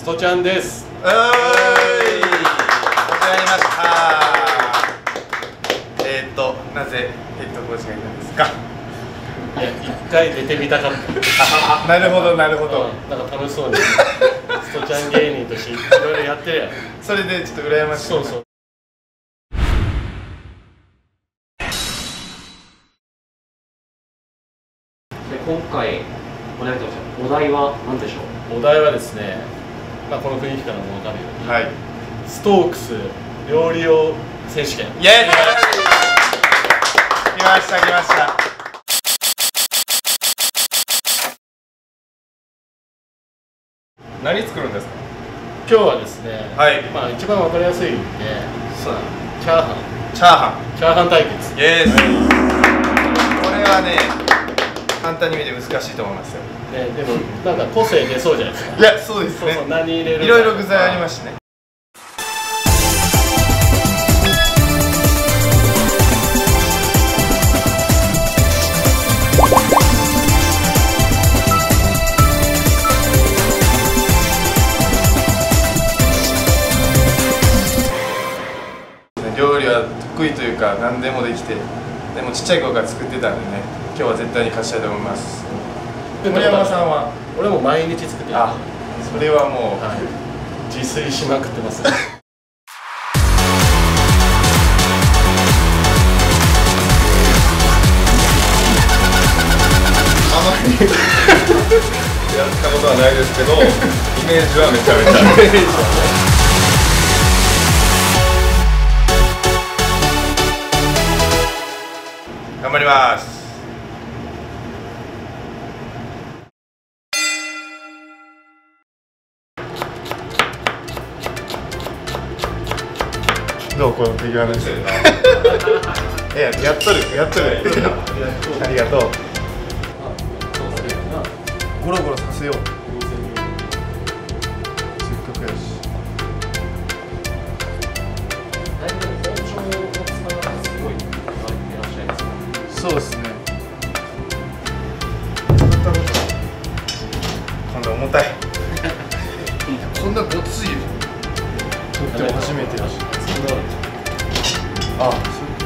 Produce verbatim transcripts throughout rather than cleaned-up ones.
トちゃんです。 おーい、始まりました。えーっと、なぜヘッドコーチがいたんですか。 いや、一回出てみたかった。 なるほど、なるほど。 なんか楽しそうに。ストちゃん芸人としていろいろやってるやん。 それでちょっと羨ましい。 そうそう。 で今回お願いします。お題は何でしょう。 お題はですね、まあこの雰囲気からも分かるように、 はい、 ストークス料理王選手権。 イエーイ。来ました来ました。何作るんですか。 今日はですね、 はい、 まあ一番分かりやすいんで、 そうだ、 チャーハンチャーハンチャーハン対決。 イエーイ。これはね、簡単に見て難しいと思いますよ。 ね、でもなんか個性出そうじゃないですか。 いや、そうですね。 そうそう、何入れるかいろいろ具材ありますしね。料理は得意というか何でもできて、でもちっちゃい頃から作ってたんでね、今日は絶対に勝ちたいと思います。森山さんは。 俺も毎日作ってる。 あ、それはもう、 はい、自炊しまくってます。 あまりやったことはないですけど、イメージはめちゃめちゃイメージはね。 頑張ります。どうこの手際の人。え、やっとるやっとる。ありがとう。ゴロゴロさせよう。せっかくやし。そうですね。今度重たい。こんなごついよ。とっても初めてだし。あ、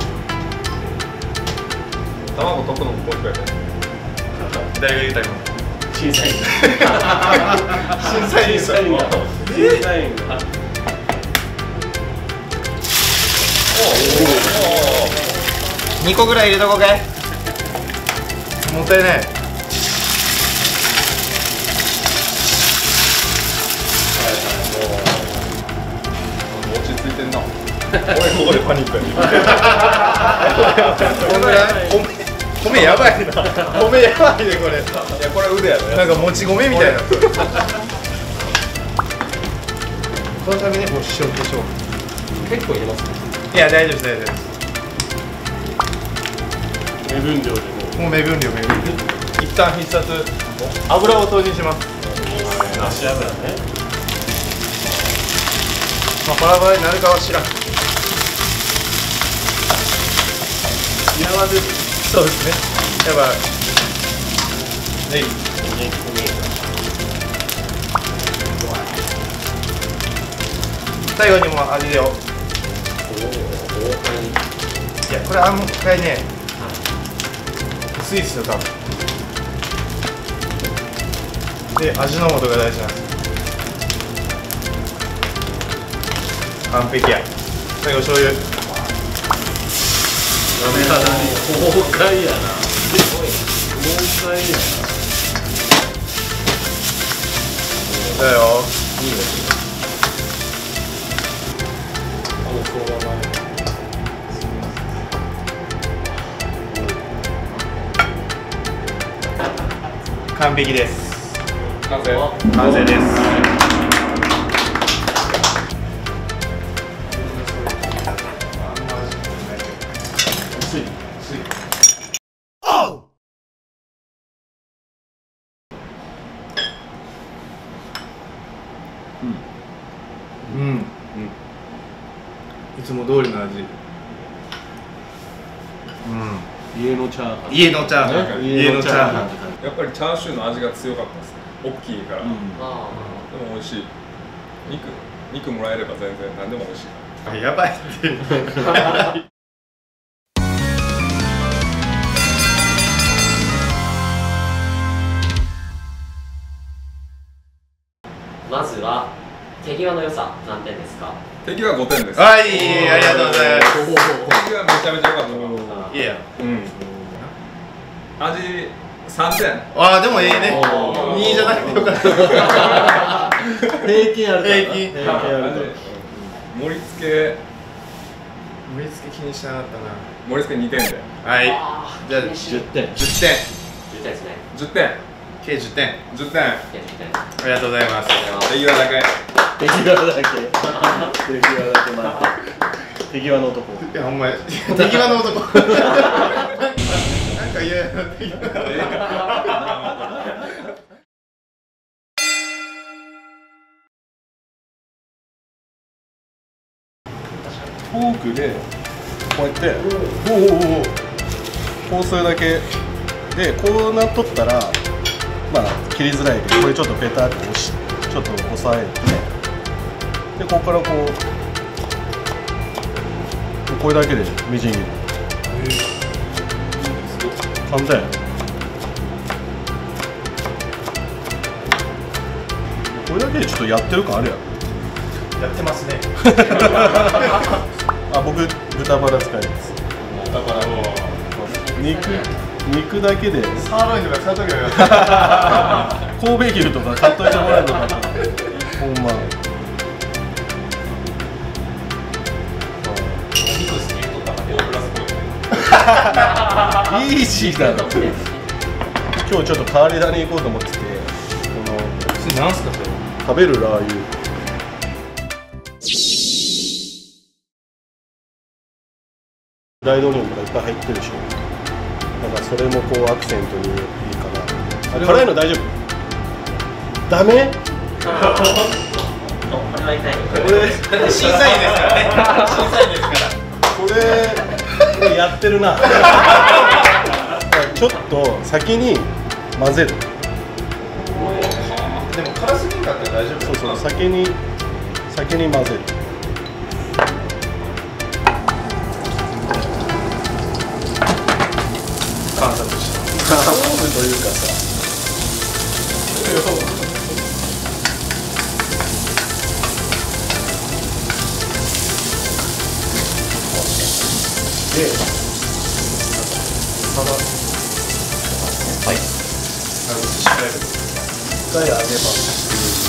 卵溶くのもポイントやね。 誰が言うた今。 審査員。 審査員さん。 審査員が。 にこぐらい入れとこうかい。もったいない。 落ち着いてんな。俺ここでパニックやね。 こんぐらい。米やばいな。米やばいねこれ。いや、 これ腕やね。 なんかもち米みたいな。このためにもう塩コショウ。 結構入れますね。 いや、大丈夫です大丈夫です。 目分量でももう目分量目分量。一旦必殺油を投入します。 足油ね。 まあバラバラになるかは知らん。 嫌わず。 そうですね。やっぱネギ。最後にも味を。いや、これあんまりね、薄いですよ多分。で、味の素が大事なんですよ。完璧や。最後醤油。 ダメだな。豪快やな。豪快やな。 だよ。 いいですね。あの相場前。 完璧です。 完成。 完成です。うん。うん。いつも通りの味。うん。 家のチャーハン。 家のチャーハン。家のチャーハン。 やっぱりチャーシューの味が強かったですね。大きいから。でも美味しい。 肉肉もらえれば全然何でも美味しい。 あ、やばいってまずは手際の良さ何点ですか？ 手際ごてんです。 はい、ありがとうございます。 手際めちゃめちゃ良かったわ。 いいや。 うん。味さんてん。 ああ、でもいいね。にじゃなくてよかった。 平均あるから。 平均。 平均あるから。 盛り付け盛り付け気にしなかったな。 盛り付けにてんで。 はい。じゃあじゅってん。 じゅってん。 じゅってんですね。 じゅってん。 計じゅってん。 じゅってん。 計じゅってん。 ありがとうございます。 手際だけ。 手際だけ。手際だけまあ。手際の男。 いや、ほんまに。手際の男。なんか嫌やな。手際の男。 フォークでこうやっておおおおこうするだけで、こうなっとったらまあ切りづらいけど、これちょっとペタって押しちょっと押さえて、でここからこうこれだけでみじん切り。簡単や。これだけでちょっとやってる感あるやん。 やってますね。 あ、僕豚バラ使います。 だからもう肉肉だけでサーロインとか買うときは神戸牛とか買っといてもらえるのかな。ほんま。イージーだろ。今日ちょっと変わり種に行こうと思ってて、このそれなんすかそれ。 食べるラー油。大道量とかいっぱい入ってるでしょ。だからそれもこうアクセントにいいかな。辛いの大丈夫？ダメ？ これは痛い。 これ審査員ですからね。審査員ですから。 これこれやってるな。ちょっと先に混ぜる。 でも辛すぎんかったら大丈夫。 そうそう、先に先に混ぜる。 観察して。 オーブンというかさ。で、ただ、 はい。 しっかり。 一回揚げます。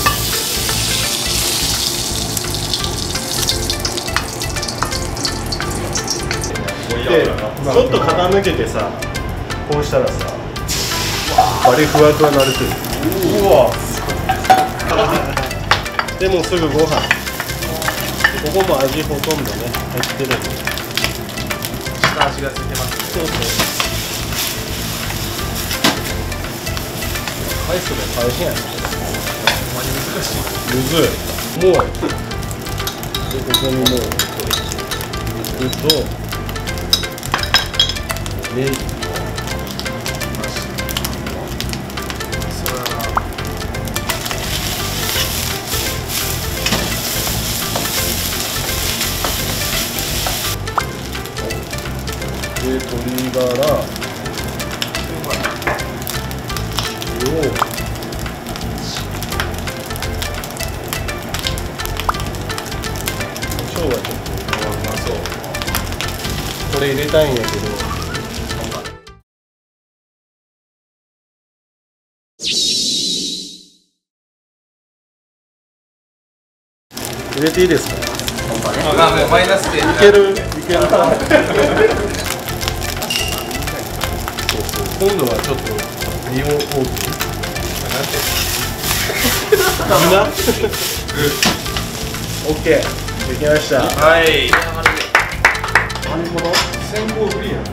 で、ちょっと傾けてさ、こうしたらさ、バリふわふわなるという。うわ。でもすぐご飯。ここも味ほとんどね入ってるんで。 下味がついてますね。 そうそう。返すの大変やね。 ほんまに難しい。 むずい。もう。でここにもう肉とネギ。で、鶏ガラ、塩、胡椒はちょっとうまそう。これ入れたいんやけど、入れていいですか？ あ、もうマイナスで。 いける、いけるか。今度はちょっと身を多く。なんて。オッケー、できました。 はい。 なるほど。戦後無理やん。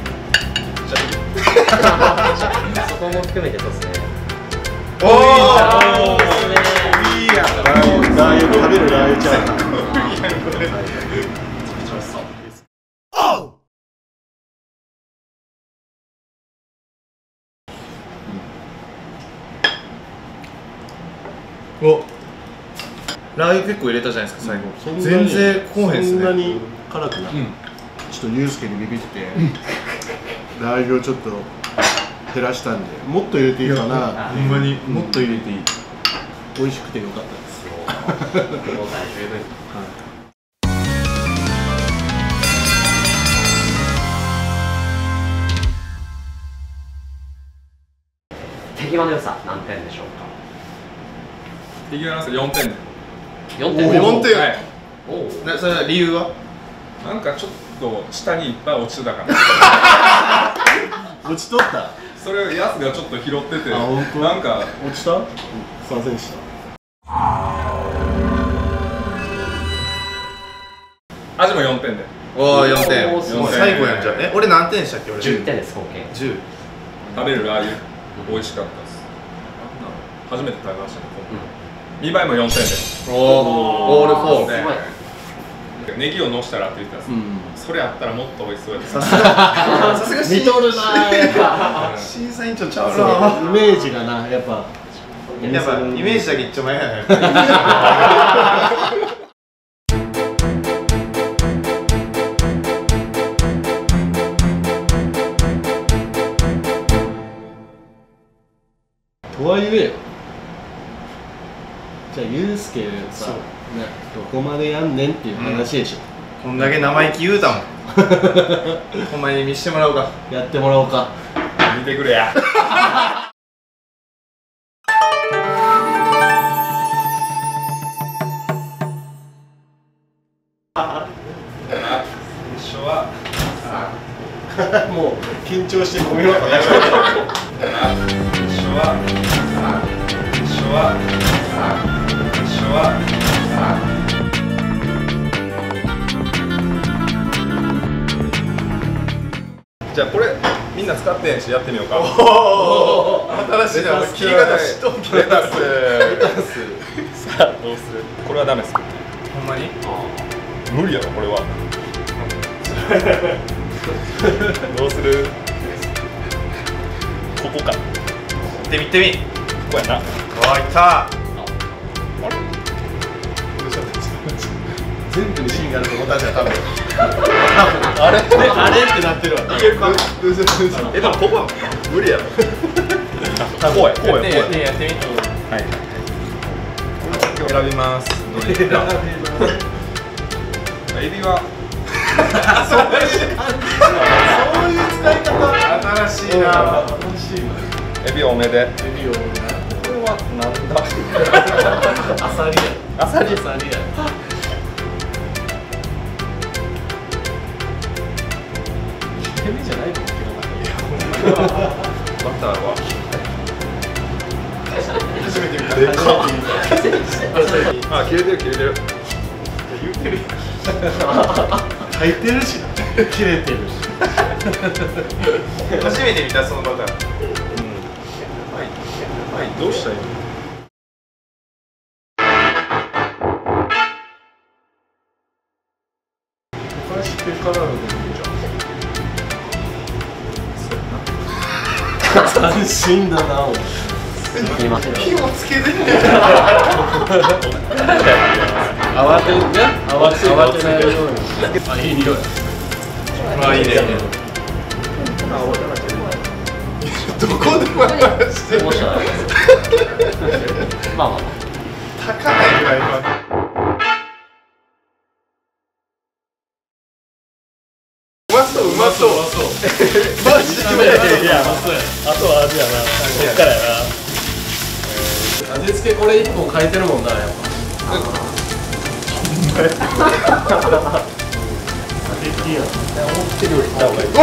そこも含めてそうですね。 おお。 いいやん。ラー油食べるラー油チャーハン。お、 ラー油結構入れたじゃないですか最後。 そんなに全然こうへんっすね。 そんなに辛くない、ちょっとユースケにビビってラー油をちょっと減らしたんで、もっと入れていいかな。 ほんまにもっと入れていい。 美味しくてよかったですよ。 手際の良さ何点でしょうか。 手際の良さよんてんで。 よんてん。 よんてん。 はい。 おお。 それは理由は？ なんかちょっと下にいっぱい落ちてたから。 落ちとった。 それをやつがちょっと拾ってて、 あ、本当？ なんか落ちた？すいませんでした。 味もよんてんで。 おおよんてん。 おーすごい最後やんじゃん。え、俺何点でしたっけ？俺じゅってんです合計。 じゅう。 食べるラー油美味しかったです。初めて食べましたね。見栄えもよんてんで。 おおオールフォー。 すごい。 ネギをのしたらって言ってたんです。 うん。 それあったらもっと美味しそうやった。 さすがさすが見とるなーやっぱ。 審査委員長ちゃうそうな。 イメージがな、やっぱやっぱイメージだけ一丁前やね。 とはいえ、じゃあユースケさ、ね、どこまでやんねんっていう話でしょ、 こんだけ生意気言うたもん。ほんまに見してもらおうか。 やってもらおうか。 見てくれや。最初はもう緊張してごめんなさい。 最初は最初は最初はじゃあこれみんな使ってんしやってみようか。 おお新しいな。切り方しとけ。レタス。 さあどうする？これはダメです。 ほんまに？ 無理やろこれは。どうする？ここか。 行ってみてみ。 ここやな。 わあいった。 全部に芯があると思ったんじゃ多分。 あれあれってなってるわ。 いけるか。えでもここは無理やろ。 こうやこうやこうや。 やってみやってみ。 はい。選びます。どれか。エビはそういう使い方。 新しいな。 新しいな。 エビ多めで。 エビをこれはなんだ。 アサリや。 アサリ。 アサリや。エビじゃないと思うけどな。 バターは初めて見た。 でかあ切れてる切れてる。 言ってる。 書いてるしな。切れてるし。 初めて見たそのパターン。 はいはいどうしたらいいの？ これ知ってるからでもいいじゃん。斬新だな。 すみません。 火をつけてね。 慌てんね。慌て慌てないように。あ、いい匂い。 まあいいね。どこでもしてる。 面白い。まあまあ。 高ないぐらい今。うまそううまそう。マジで。 いや、そうや。あとは味やな。こっからやな。味付けこれ一本変えてるもんな、やっぱ。いいや。思ってるよりいった方がいい。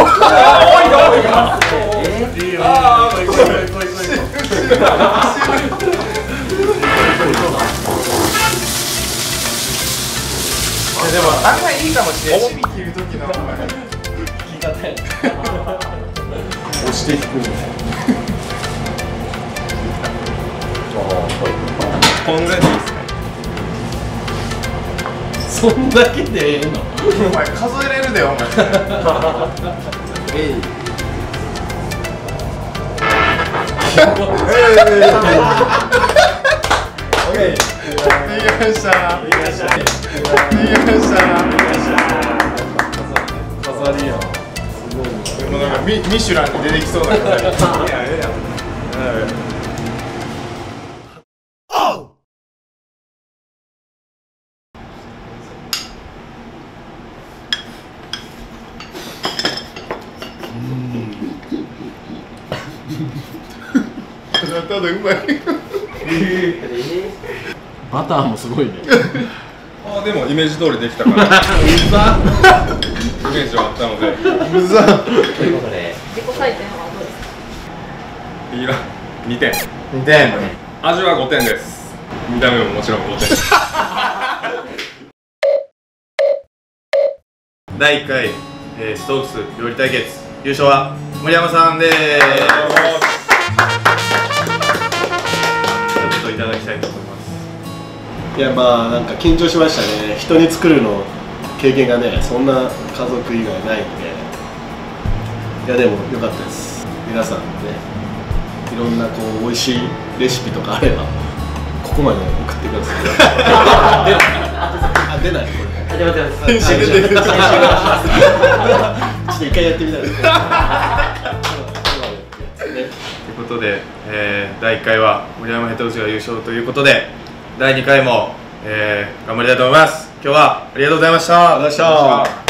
いいよ。ああ、来い来い来い来い。 でも案外いいかもしれない。シビ切る時の聞き方や。押していくんだ。 こんぐらいでいいですね。 そんだけでええの？ お前数えれるでお前。 えい。 オッケー。 ました。できました。 飾りやん。 でもなんかミミシュランに出てきそうな飾り。いやええやん。ただただうまい。 バターもすごいね。 あでもイメージ通りできたからイメージはあったのでむざということで自己採点はどうですか？ いやにてん、 にてん。 味はごてんです。見た目ももちろんごてん。 だいいっかい、えー、ストークス料理対決優勝は森山さんです。一言いただきたいと思います。 いやまあなんか緊張しましたね。人に作るの経験がねそんな家族以外ないんで。いやでも良かったです。皆さんねいろんなこう美味しいレシピとかあればここまで送ってください。あ出ないこれ。 始まってます。 ちょっと一回やってみたいです。 ということで、えー、だいいっかいは森山ヘッドコーチが優勝ということでだいにかいも、えー、頑張りたいと思います。今日はありがとうございました。 ありがとうございました。